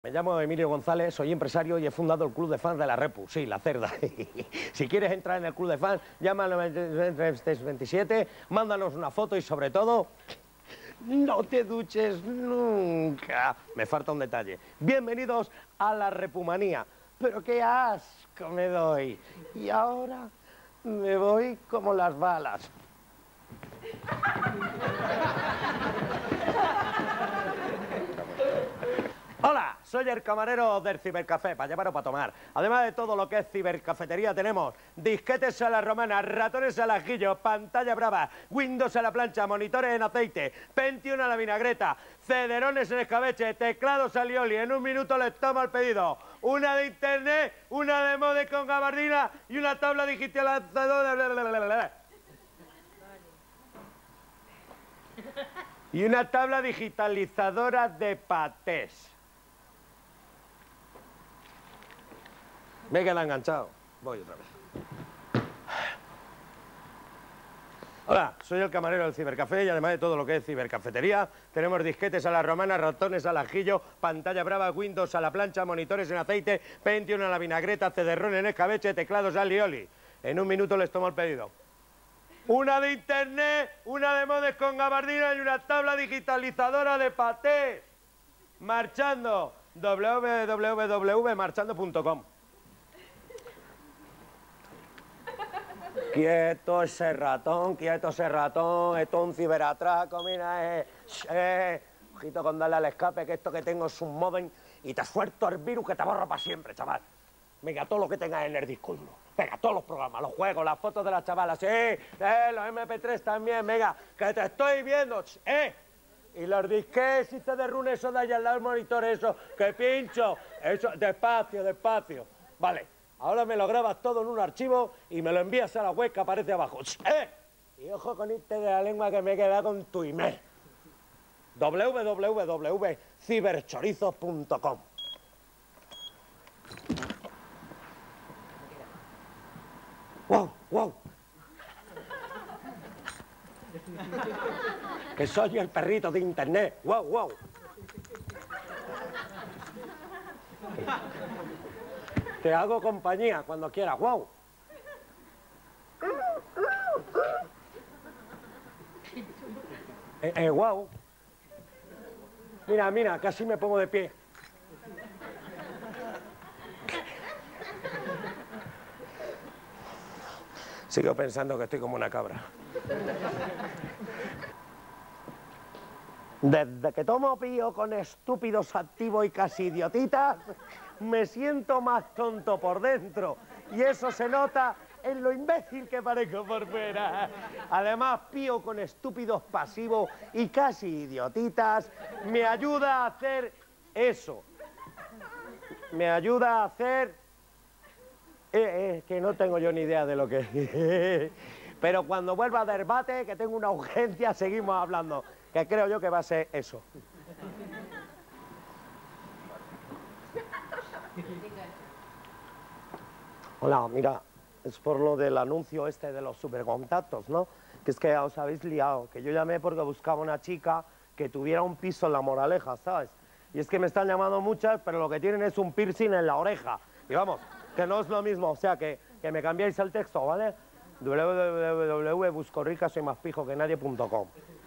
Me llamo Emilio González, soy empresario y he fundado el club de fans de la Repu, sí, la cerda. Si quieres entrar en el club de fans, llama al 9327, mándanos una foto y sobre todo, no te duches nunca. Me falta un detalle. Bienvenidos a la Repumanía. Pero qué asco me doy. Y ahora me voy como las balas. Hola, soy el camarero del Cibercafé, para llevar o para tomar. Además de todo lo que es cibercafetería, tenemos disquetes a la romana, ratones al ajillo, pantalla brava, Windows a la plancha, monitores en aceite, Pentium a la vinagreta, cederones en escabeche, teclados al lioli. En un minuto les tomo el pedido. Una de internet, una de modem con gabardina y una tabla digitalizadora. Y una tabla digitalizadora de patés. Me he quedado enganchado. Voy otra vez. Hola, soy el camarero del Cibercafé y además de todo lo que es cibercafetería, tenemos disquetes a la romana, ratones al ajillo, pantalla brava, Windows a la plancha, monitores en aceite, Pentium a la vinagreta, cederrón en escabeche, teclados al lioli. En un minuto les tomo el pedido. Una de internet, una de modes con gabardina y una tabla digitalizadora de patés. Marchando, www.marchando.com. Quieto ese ratón, esto es un ciberatraco, mira, ojito con darle al escape, que esto que tengo es un modem y te suelto el virus que te borra para siempre, chaval. Venga, todo lo que tengas en el disco duro. Venga, todos los programas, los juegos, las fotos de las chavalas, los MP3 también, venga, que te estoy viendo, Y los disques y CD-ROM, eso de allá al lado del monitor, eso, que pincho, eso, despacio, despacio. Vale. Ahora me lo grabas todo en un archivo y me lo envías a la web que aparece abajo. Y ojo con este de la lengua que me he quedado con tu email. www.ciberchorizos.com. ¡Wow, wow! Que soy el perrito de internet. ¡Wow, wow! Te hago compañía cuando quieras, wow. Wow. Mira, mira, casi me pongo de pie. Sigo pensando que estoy como una cabra. Desde que tomo pío con estúpidos activos y casi idiotitas, me siento más tonto por dentro. Y eso se nota en lo imbécil que parezco por fuera. Además, pío con estúpidos pasivos y casi idiotitas me ayuda a hacer eso. Me ayuda a hacer... que no tengo yo ni idea de lo que... Pero cuando vuelva del bate, que tengo una urgencia, seguimos hablando. Que creo yo que va a ser eso. Hola, mira, es por lo del anuncio este de los supercontactos, ¿no? Que es que os habéis liado, que yo llamé porque buscaba una chica que tuviera un piso en La Moraleja, ¿sabes? Y es que me están llamando muchas, pero lo que tienen es un piercing en la oreja. Y vamos, que no es lo mismo, o sea, que me cambiáis el texto, ¿vale? www.buscorricasoymaspijoquenadie.com.